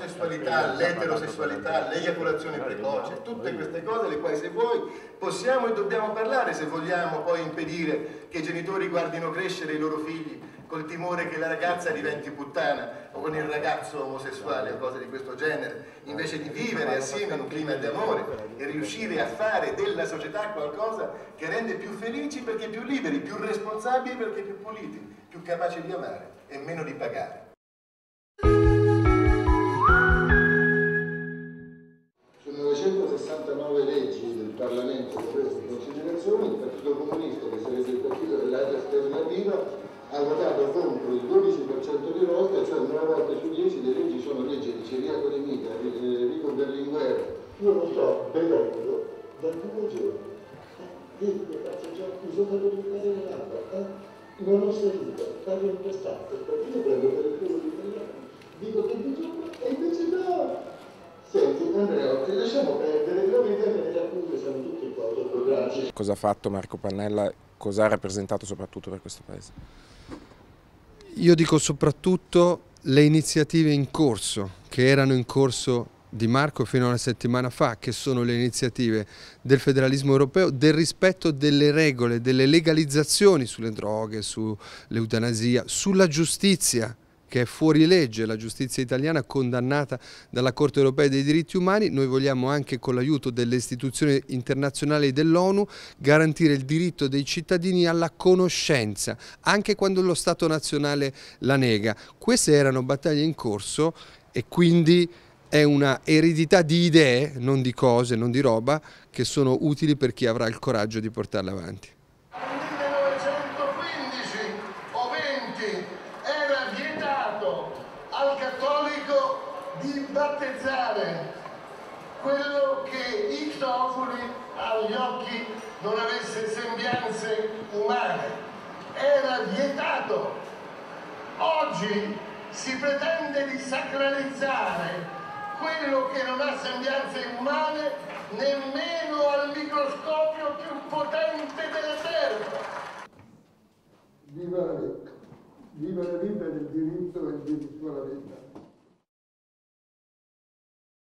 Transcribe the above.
l'omosessualità, l'eterosessualità, l'eiaculazione precoce, tutte queste cose le quali se vuoi possiamo e dobbiamo parlare se vogliamo poi impedire che i genitori guardino crescere i loro figli col timore che la ragazza diventi puttana o con il ragazzo omosessuale o cose di questo genere, invece di vivere assieme in un clima di amore e riuscire a fare della società qualcosa che rende più felici perché più liberi, più responsabili perché più puliti, più capaci di amare e meno di pagare. Su 969 leggi del Parlamento con queste considerazioni, il Partito Comunista, che sarebbe il partito dell'area alternativa, ha votato contro il 12% di volte, cioè 9 volte su 10 le leggi sono leggi di Ciriaco De Mita, Enrico Berlinguer. Io non sto vedendo da 2 giorni. Vedi che faccio già, mi sono fatto toccare nell'acqua, non ho sentito, parlo in quest'acqua, perché io prendo per il culo di italiano, dico che di giorno e invece no. Senti Andrea, ti lasciamo perdere, però i temi delle accuse sono tutti qua autografici. Cosa ha fatto Marco Pannella, cosa ha rappresentato soprattutto per questo Paese? Io dico soprattutto le iniziative in corso, che erano in corso di Marco fino a una settimana fa, che sono le iniziative del federalismo europeo, del rispetto delle regole, delle legalizzazioni sulle droghe, sull'eutanasia, sulla giustizia, che è fuori legge, la giustizia italiana condannata dalla Corte europea dei diritti umani. Noi vogliamo anche con l'aiuto delle istituzioni internazionali dell'ONU garantire il diritto dei cittadini alla conoscenza, anche quando lo Stato nazionale la nega. Queste erano battaglie in corso e quindi è una eredità di idee, non di cose, non di roba, che sono utili per chi avrà il coraggio di portarle avanti. Al cattolico di battezzare quello che icto oculi agli occhi non avesse sembianze umane. Era vietato. Oggi si pretende di sacralizzare quello che non ha sembianze umane nemmeno al microscopio più potente della Terra. Viva la vita! Viva la vita del diritto e il diritto alla vita!